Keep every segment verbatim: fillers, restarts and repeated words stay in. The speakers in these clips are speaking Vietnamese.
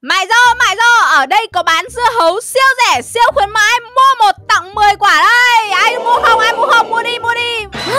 Mại dô, mại dô, ở đây có bán dưa hấu siêu rẻ, siêu khuyến mãi, mua một tặng mười quả đây. Ai mua không, ai mua không, mua đi, mua đi.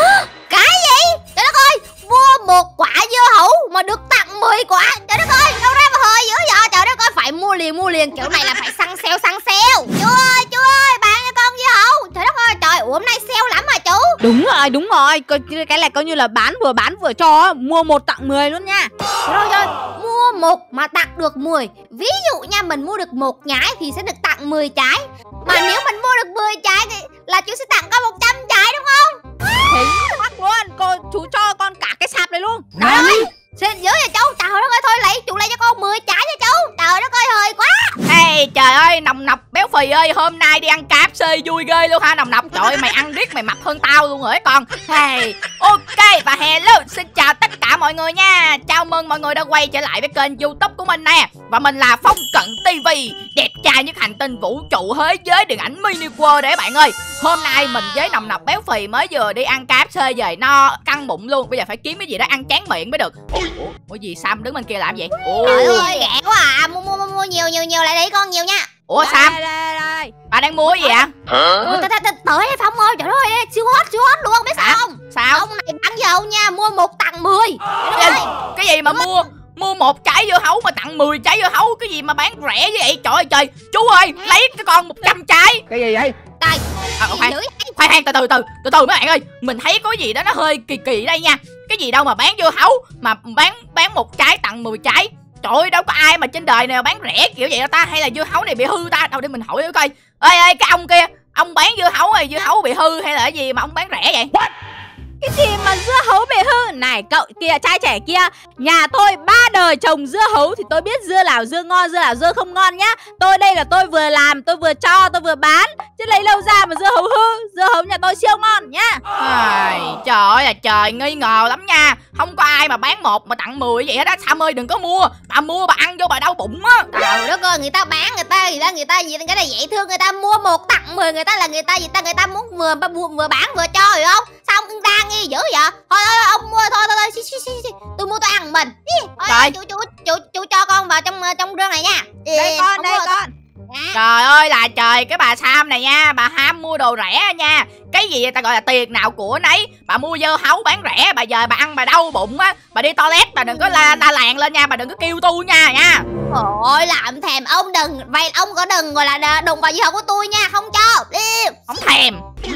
Cái gì? Trời đất ơi, mua một quả dưa hấu mà được tặng mười quả. Trời đất ơi, đâu ra mà hơi dữ vậy? Trời đất ơi, phải mua liền, mua liền, kiểu này là phải săn sale, săn sale. Chú ơi, chú ơi, bán cho con dưa hấu. Trời đất ơi, trời, ủa hôm nay sale lắm mà chú. Đúng rồi, đúng rồi, cái này coi như là bán vừa bán vừa cho, mua một tặng mười luôn nha. Rồi rồi, mua một mà tặng được mười. Ví dụ nha, mình mua được một nhái thì sẽ được tặng mười trái. Mà nếu mình mua được mười trái thì là chú sẽ tặng con một trăm trái đúng không? Chính xác luôn, cô chú cho con cả cái sạp này luôn. Trời ơi, xin dữ vậy chú. Trời đất ơi, thôi lấy chú lấy cho con mười trái cho chú. Trời đất ơi, hơi quá. Hey, trời ơi, Nòng Nọc béo phì ơi, hôm nay đi ăn ca ép xê vui ghê luôn ha Nòng Nọc. Trời ơi, mày ăn riết mày mập hơn tao luôn rồi con. Hey, ok và hello, xin chào tất cả mọi người nha. Chào mừng mọi người đã quay trở lại với kênh YouTube của mình nè. Và mình là Phong Cận ti vi, đẹp trai nhất hành tinh vũ trụ thế giới điện ảnh mini world đấy bạn ơi. Hôm nay mình với Nòng Nọc béo phì mới vừa đi ăn ca ép xê về no căng bụng luôn. Bây giờ phải kiếm cái gì đó ăn chán miệng mới được. Ủa, ủa gì Sam đứng bên kia làm vậy? Ủa. Trời ơi, rẻ quá à. Mua mua mua nhiều nhiều nhiều lại đi con, nhiều nha. Ủa Sam, Đây, đây, đây. bà đang mua gì ạ? Ủa, tới đây Phong ơi, trời ơi, siêu hot, siêu hot luôn, biết sao không? Sao? Ông này bán dầu nha, mua một tặng mười. Cái, cái gì mà mua mua một trái dưa hấu mà tặng mười trái dưa hấu, cái gì mà bán rẻ như vậy? Trời ơi trời, chú ơi, lấy cái con một trăm trái. Cái gì vậy? Trời, à, khoan, khoan khoan từ từ từ từ từ mấy bạn ơi, mình thấy có gì đó nó hơi kỳ kỳ đây nha. Cái gì đâu mà bán dưa hấu mà bán bán một trái tặng mười trái. Trời ơi, đâu có ai mà trên đời này bán rẻ kiểu vậy đâu ta, hay là dưa hấu này bị hư ta? Đâu để mình hỏi coi. Ê ê, cái ông kia, ông bán dưa hấu này, dưa hấu bị hư hay là cái gì mà ông bán rẻ vậy? What? Cái gì mà dưa hấu bị hư? Này cậu kia, trai trẻ kia, nhà tôi ba đời trồng dưa hấu thì tôi biết dưa nào dưa ngon, dưa nào dưa không ngon nhá. Tôi đây là tôi vừa làm, tôi vừa cho, tôi vừa bán, chứ lấy lâu ra mà dưa hấu hư. Dưa hấu nhà tôi siêu ngon nhá. À, trời ơi là trời, nghi ngờ lắm nha. Không có ai mà bán một mà tặng mười vậy hết á. Sam ơi đừng có mua, bà mua bà ăn vô bà đau bụng á. Trời đất ơi, người ta bán, người ta người ta người ta gì cái này dễ thương, người ta mua một tặng mười, người ta là người ta gì ta người ta muốn vừa vừa, vừa bán vừa cho hiểu không? Sao ông đang nghi dữ vậy? Thôi thôi ông mua thôi thôi thôi, xí, xí, xí, xí. Tôi mua tôi ăn mình. Thôi, trời. Chú, chú chú chú cho con vào trong trong rương này nha. Đây con, đây con. Trời ơi là trời, cái bà Sam này nha, bà ham mua đồ rẻ nha. Cái gì ta gọi là tiền nào của nấy. Bà mua dưa hấu bán rẻ, bà giờ bà ăn bà đau bụng á, bà đi toilet bà đừng có la la làng lên nha, bà đừng có kêu tu nha nha. Ôi làm thèm, ông đừng, vậy ông có đừng gọi là đụng vào dưa hấu của tôi nha, không cho. Đi. Không thèm.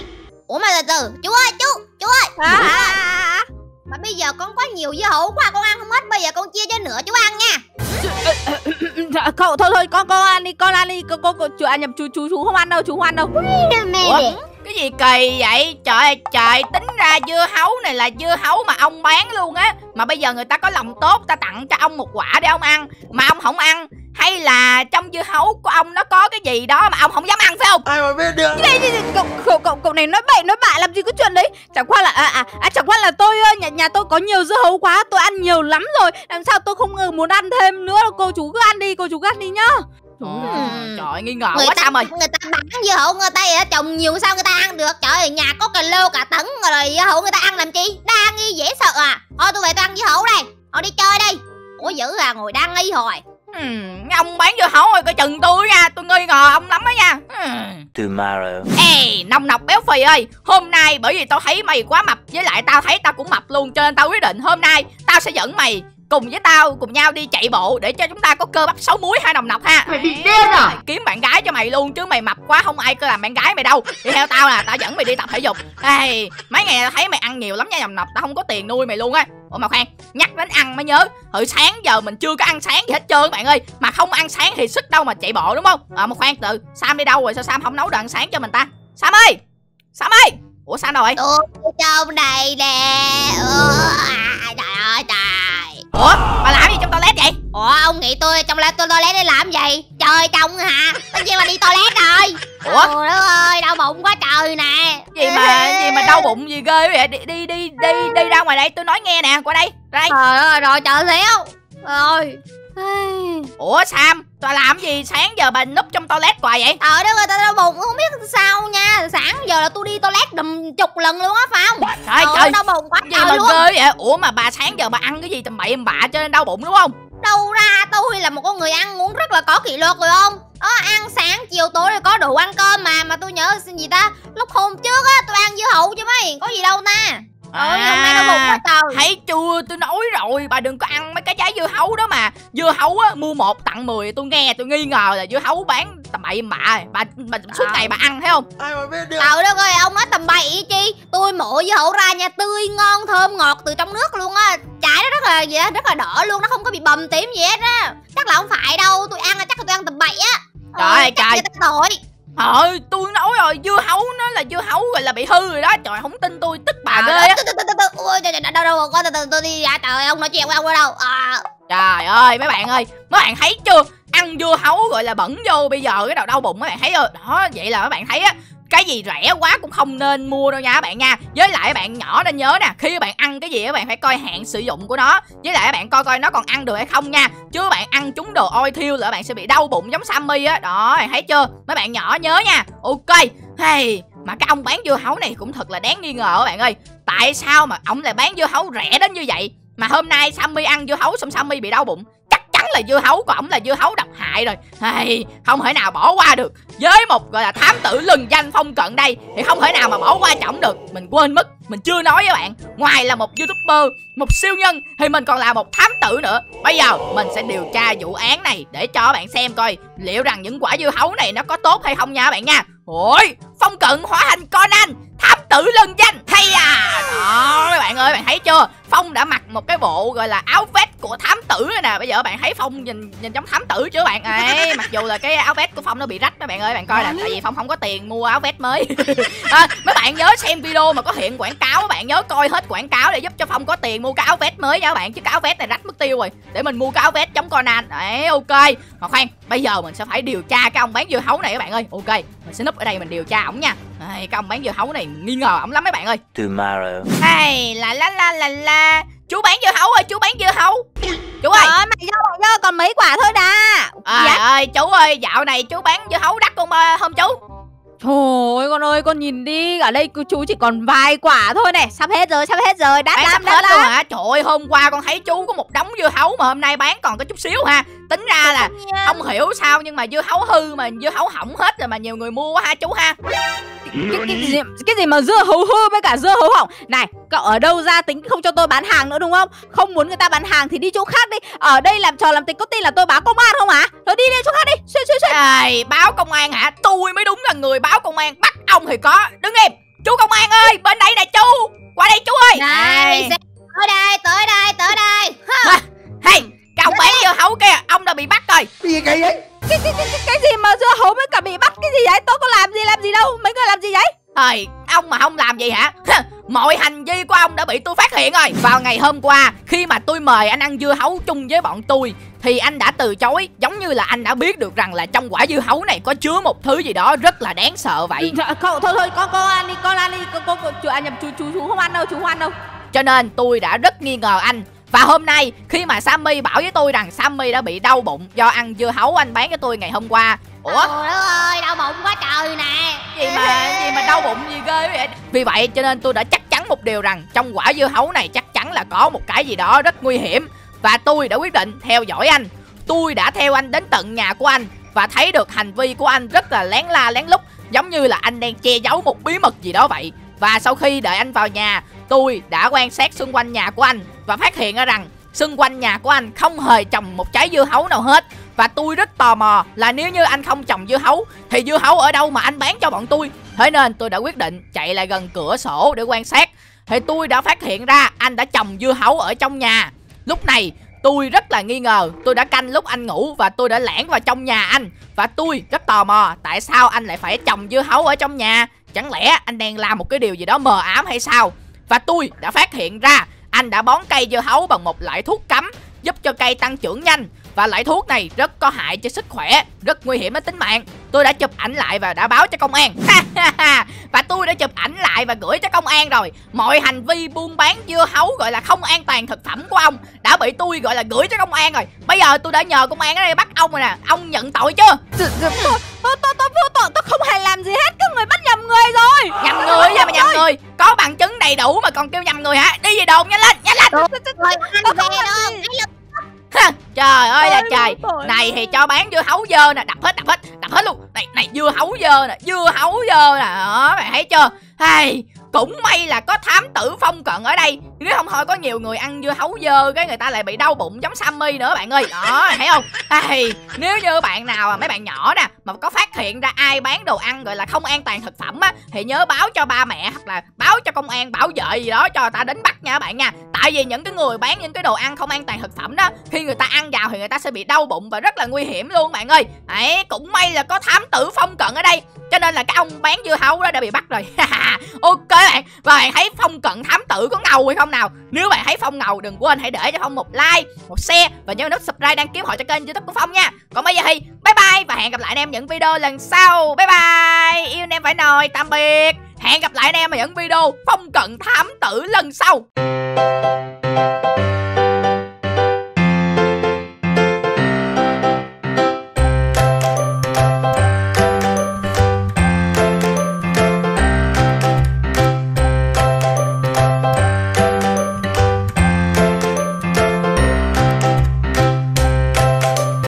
Ủa mà từ từ, chú ơi, chú, chú ơi. À, à, à. Mà bây giờ con có nhiều dưa hấu quá, con ăn không hết, bây giờ con chia cho nửa chú ăn nha. Cậu thôi thôi con con ăn đi, con ăn đi, con con, con chú à, nhập chú chú chú không ăn đâu, chú không ăn đâu. Ủa? Cái gì kỳ vậy? Trời ơi trời, tính ra dưa hấu này là dưa hấu mà ông bán luôn á. Mà bây giờ người ta có lòng tốt, ta tặng cho ông một quả để ông ăn mà ông không ăn. Hay là trong dưa hấu của ông nó có cái gì đó mà ông không dám ăn phải không? Ai mà biết được. Cái này, cậu, cậu, cậu, cậu này nói bậy nói bạ làm gì có chuyện đấy. Chẳng qua là à, à, à chẳng qua là tôi nhà, nhà tôi có nhiều dưa hấu quá, tôi ăn nhiều lắm rồi. Làm sao tôi không muốn ăn thêm nữa. Cô chú cứ ăn đi, cô chú cứ ăn đi nhá. Ừ. Trời ơi, nghi ngờ người quá ta, Sam ơi. Người ta bán dưa hấu, người ta vậy, trồng nhiều sao người ta ăn được. Trời ơi, nhà có cà lô cả tấn rồi dưa hấu người ta ăn làm chi? Đa nghi dễ sợ à. Thôi tôi về tôi ăn dưa hấu đây. Thôi đi chơi đi. Ủa dữ à, ngồi đa nghi hồi. Hmm, ông bán dưa hấu rồi coi chừng tôi nha, tôi nghi ngờ ông lắm đó nha. Hmm. Tomorrow. Ê, Nòng Nọc béo phì ơi, hôm nay bởi vì tao thấy mày quá mập, với lại tao thấy tao cũng mập luôn, cho nên tao quyết định hôm nay tao sẽ dẫn mày cùng với tao cùng nhau đi chạy bộ để cho chúng ta có cơ bắp sáu múi hai Nòng Nọc ha. Mày bị điên à? Kiếm bạn gái cho mày luôn, chứ mày mập quá không ai cơ làm bạn gái mày đâu. Đi theo tao nè, tao dẫn mày đi tập thể dục. Ê, mấy ngày tao thấy mày ăn nhiều lắm nha Nòng Nọc, tao không có tiền nuôi mày luôn á. Ủa mà khoan, nhắc đến ăn mới nhớ, hồi sáng giờ mình chưa có ăn sáng gì hết trơn bạn ơi. Mà không ăn sáng thì sức đâu mà chạy bộ đúng không? À mà khoan từ, Sam đi đâu rồi, sao Sam không nấu đồ ăn sáng cho mình ta? Sam ơi, Sam ơi. Ủa Sam đâu rồi? Tôi trong đây nè. Trời ơi trời. Ủa, bà làm gì trong toilet vậy? Ủa, ông nghĩ tôi trong tôi toilet để làm gì? Trời trông hả? Tất nhiên là đi toilet rồi. Ủa? Trời đất ơi, đau bụng quá trời nè. Gì mà gì mà đau bụng gì ghê vậy? Đi đi đi đi đi ra ngoài đây tôi nói nghe nè, qua đây. Ra đây. Trời ơi, rồi trời xéo. Rồi. Ủa Sam, tao làm gì sáng giờ bà núp trong toilet hoài vậy? Trời đất ơi, tao đau bụng không biết sao nha. Sáng giờ là tôi đi toilet đùm chục lần luôn á phải không? Trời trời, đau bụng quá gì trời mà luôn. ghê vậy? Ủa mà bà sáng giờ bà ăn cái gì tầm bậy tầm bạ cho nên đau bụng đúng không? Đâu ra tôi là một con người ăn uống rất là có kỷ luật rồi không? Đó, ăn sáng chiều tối rồi có đủ ăn cơm mà. Mà tôi nhớ gì ta, lúc hôm trước á tôi ăn dưa hấu chứ mấy, có gì đâu ta. À, Ôi, hôm nay đau bụng quá trời. thấy chưa, tôi nói rồi, bà đừng có ăn mấy cái trái dưa hấu đó mà. Dưa hấu á, mua một tặng mười. Tôi nghe tôi nghi ngờ là dưa hấu bán tầm bậy bạ. Bà, bà suốt ngày bà ăn thấy không? Trời đất ơi, ông nói tầm bậy chi. Tôi mổ dưa hấu ra nha, tươi ngon thơm ngọt từ trong nước luôn á. Trái nó rất là gì á, rất là đỏ luôn, nó không có bị bầm tím gì hết á. Chắc là không phải đâu, tôi ăn là chắc là tôi ăn tầm bậy á. Trời ơi trời. Tội. Ờ, tôi nói rồi, dưa hấu nó là dưa hấu rồi là bị hư rồi đó. Trời, không tin tôi, tức bà ghê á. Ôi trời, đâu đâu có từ từ tôi đi ra. Trời ơi, ông nói chuyện với ông ở đâu à. Trời ơi mấy bạn ơi, mấy bạn thấy chưa, ăn dưa hấu gọi là bẩn vô, bây giờ cái đầu đau bụng mấy bạn thấy chưa đó. Vậy là mấy bạn thấy á, cái gì rẻ quá cũng không nên mua đâu nha các bạn nha. Với lại các bạn nhỏ nên nhớ nè, khi các bạn ăn cái gì các bạn phải coi hạn sử dụng của nó. Với lại các bạn coi coi nó còn ăn được hay không nha. Chứ các bạn ăn trúng đồ ôi thiêu là các bạn sẽ bị đau bụng giống Sammy á. Đó, bạn thấy chưa, mấy bạn nhỏ nhớ nha. Ok. Hey, mà cái ông bán dưa hấu này cũng thật là đáng nghi ngờ các bạn ơi. Tại sao mà ông lại bán dưa hấu rẻ đến như vậy? Mà hôm nay Sammy ăn dưa hấu xong Sammy bị đau bụng, chắc chắn là dưa hấu của ổng là dưa hấu độc hại rồi. Hey, không thể nào bỏ qua được. Với một gọi là thám tử lừng danh Phong Cận đây thì không thể nào mà bỏ qua cho ổng được. Mình quên mất, mình chưa nói với bạn, ngoài là một YouTuber, một siêu nhân thì mình còn là một thám tử nữa. Bây giờ mình sẽ điều tra vụ án này để cho các bạn xem coi liệu rằng những quả dưa hấu này nó có tốt hay không nha các bạn nha. Ôi, Phong Cận hóa thành Conan, thám tử lừng danh. Hay à. Đó các bạn ơi, bạn thấy chưa, Phong đã mặc một cái bộ gọi là áo vest của thám tử rồi nè. Bây giờ bạn thấy Phong nhìn nhìn giống thám tử chứ bạn ấy. Mặc dù là cái áo vest của Phong nó bị rách các bạn ơi, bạn coi là tại vì Phong không có tiền mua áo vest mới. À, mấy bạn nhớ xem video mà có hiện quảng cáo, các bạn nhớ coi hết quảng cáo để giúp cho Phong có tiền mua cái áo vest mới nha các bạn, chứ cái áo vest này rách mất tiêu rồi, để mình mua cái áo vest giống Conan. Đấy, ok. Mà khoan, bây giờ mình sẽ phải điều tra cái ông bán dưa hấu này các bạn ơi. Ok, mình sẽ núp ở đây mình điều tra ổng nha. Đấy, cái ông bán dưa hấu này nghi ngờ ổng lắm mấy bạn ơi. Tomorrow. Hay la la la la la. Chú bán dưa hấu ơi, chú bán dưa hấu. Chú ơi. Trời ơi, mày dơ, mày dơ, còn mấy quả thôi đà. Trời ơi, chú ơi, dạo này chú bán dưa hấu đắt không không chú? Trời ơi con ơi, con nhìn đi, ở đây chú chỉ còn vài quả thôi này, sắp hết rồi, sắp hết rồi, đắt bán lắm, sắp đắt hết lắm. luôn hả? Trời ơi, hôm qua con thấy chú có một đống dưa hấu mà hôm nay bán còn có chút xíu ha. Tính ra là không hiểu sao nhưng mà dưa hấu hư mà dưa hấu hỏng hết rồi mà nhiều người mua quá ha chú ha. Cái, cái, gì, cái gì mà dưa hấu hư với cả dưa hấu hỏng. Này, cậu ở đâu ra tính không cho tôi bán hàng nữa đúng không? Không muốn người ta bán hàng thì đi chỗ khác đi. Ở đây làm trò làm tịch có tin là tôi báo công an không hả? Thôi đi đi chỗ khác đi. Xuyên xuyên xuyên. Ê, báo công an hả? Tôi mới đúng là người báo công an, bắt ông thì có. Đứng im. Chú công an ơi, bên đây nè chú. Qua đây chú ơi. Này, tới đây, tới đây, tới đây. À, hey, cái ông bán dưa hấu kia, ông đã bị bắt rồi. Cái gì kỳ vậy? Cái, cái, cái, cái, cái gì mà dưa hấu với cả bị bắt cái gì vậy? Tôi có làm gì làm gì đâu. Mấy người làm gì vậy? Ơi, ông mà không làm gì hả? Mọi hành vi của ông đã bị tôi phát hiện rồi. Vào ngày hôm qua, khi mà tôi mời anh ăn dưa hấu chung với bọn tôi thì anh đã từ chối, giống như là anh đã biết được rằng là trong quả dưa hấu này có chứa một thứ gì đó rất là đáng sợ vậy. Cậu thôi thôi, con con ăn đi, con ăn đi, con con, con chú, à, nhầm, chú chú chú không ăn đâu, chú không ăn đâu. Cho nên tôi đã rất nghi ngờ anh. Và hôm nay khi mà Sammy bảo với tôi rằng Sammy đã bị đau bụng do ăn dưa hấu anh bán cho tôi ngày hôm qua. Ủa? Trời đất ơi, đau bụng quá trời nè. Gì mà gì mà đau bụng gì ghê vậy? Vì vậy cho nên tôi đã chắc chắn một điều rằng trong quả dưa hấu này chắc chắn là có một cái gì đó rất nguy hiểm. Và tôi đã quyết định theo dõi anh. Tôi đã theo anh đến tận nhà của anh và thấy được hành vi của anh rất là lén la lén lút, giống như là anh đang che giấu một bí mật gì đó vậy. Và sau khi đợi anh vào nhà, tôi đã quan sát xung quanh nhà của anh và phát hiện ra rằng xung quanh nhà của anh không hề trồng một trái dưa hấu nào hết. Và tôi rất tò mò là nếu như anh không trồng dưa hấu thì dưa hấu ở đâu mà anh bán cho bọn tôi. Thế nên tôi đã quyết định chạy lại gần cửa sổ để quan sát. Thì tôi đã phát hiện ra anh đã trồng dưa hấu ở trong nhà. Lúc này tôi rất là nghi ngờ. Tôi đã canh lúc anh ngủ và tôi đã lẻn vào trong nhà anh. Và tôi rất tò mò tại sao anh lại phải trồng dưa hấu ở trong nhà. Chẳng lẽ anh đang làm một cái điều gì đó mờ ám hay sao? Và tôi đã phát hiện ra anh đã bón cây dưa hấu bằng một loại thuốc cấm giúp cho cây tăng trưởng nhanh. Và loại thuốc này rất có hại cho sức khỏe, rất nguy hiểm đến tính mạng. Tôi đã chụp ảnh lại và đã báo cho công an. Và tôi đã chụp ảnh lại và gửi cho công an rồi. Mọi hành vi buôn bán dưa hấu gọi là không an toàn thực phẩm của ông đã bị tôi gọi là gửi cho công an rồi. Bây giờ tôi đã nhờ công an ở đây bắt ông rồi nè. Ông nhận tội chưa? Tôi tôi tôi tôi vô tội, tôi không hề làm gì hết. Các người bắt nhầm người rồi. Nhầm người ra mà nhầm người. Có bằng chứng đầy đủ mà còn kêu nhầm người hả? Đi về đồn nhanh lên, nhanh lên. Rồi, anh về đâu? Trời ơi là Ôi, trời. tội Này ơi. thì cho bán dưa hấu dơ nè, đập hết đập hết đập hết luôn. Này này dưa hấu dơ nè, dưa hấu dơ nè. Đó, bạn thấy chưa? Hey, cũng may là có thám tử Phong Cận ở đây. Nếu không thôi có nhiều người ăn dưa hấu dơ cái người ta lại bị đau bụng giống Sammy nữa bạn ơi. Đó, thấy không? Hey, nếu như bạn nào mấy bạn nhỏ nè mà có phát hiện ra ai bán đồ ăn gọi là không an toàn thực phẩm á thì nhớ báo cho ba mẹ hoặc là báo cho công an bảo vệ gì đó cho người ta đến bắt nha các bạn nha. Tại vì những cái người bán những cái đồ ăn không an toàn thực phẩm đó, khi người ta ăn vào thì người ta sẽ bị đau bụng và rất là nguy hiểm luôn bạn ơi. Đấy, cũng may là có thám tử Phong Cận ở đây cho nên là cái ông bán dưa hấu đó đã bị bắt rồi. Ok bạn, và bạn thấy Phong Cận thám tử có ngầu hay không nào? Nếu bạn thấy Phong ngầu đừng quên hãy để cho Phong một like, một share và nhớ nút subscribe đăng ký họ cho kênh YouTube của Phong nha. Còn bây giờ thì bye bye và hẹn gặp lại anh em những video lần sau. Bye bye, yêu anh em phải nồi, tạm biệt. Hẹn gặp lại anh em ở những video Phong Cận thám tử lần sau.